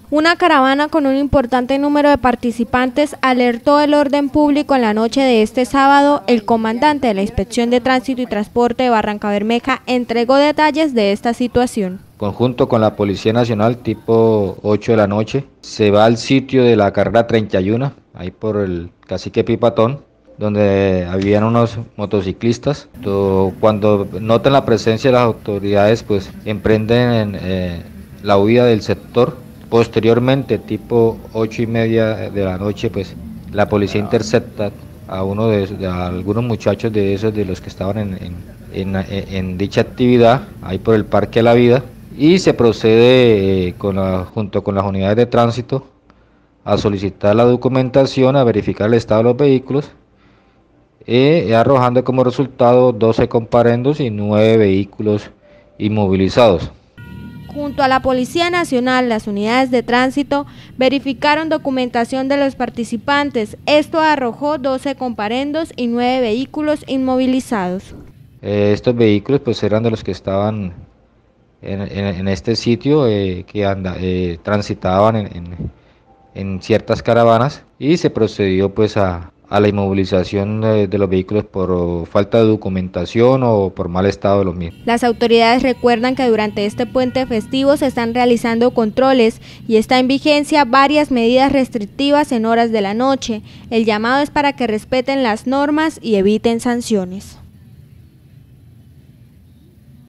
Una caravana con un importante número de participantes alertó el orden público en la noche de este sábado. El comandante de la Inspección de Tránsito y Transporte de Barrancabermeja entregó detalles de esta situación. Conjunto con la Policía Nacional, tipo 8 de la noche, se va al sitio de la carrera 31, ahí por el Cacique Pipatón, donde habían unos motociclistas. Cuando notan la presencia de las autoridades, pues emprenden la huida del sector. Posteriormente, tipo 8:30 de la noche, pues la policía intercepta a algunos muchachos de esos de los que estaban en dicha actividad, ahí por el Parque a la Vida, y se procede junto con las unidades de tránsito a solicitar la documentación, a verificar el estado de los vehículos, arrojando como resultado 12 comparendos y 9 vehículos inmovilizados. Junto a la Policía Nacional, las unidades de tránsito verificaron documentación de los participantes. Esto arrojó 12 comparendos y 9 vehículos inmovilizados. Estos vehículos pues eran de los que estaban en este sitio, transitaban en ciertas caravanas, y se procedió pues a la inmovilización de los vehículos por falta de documentación o por mal estado de los mismos. Las autoridades recuerdan que durante este puente festivo se están realizando controles y está en vigencia varias medidas restrictivas en horas de la noche. El llamado es para que respeten las normas y eviten sanciones.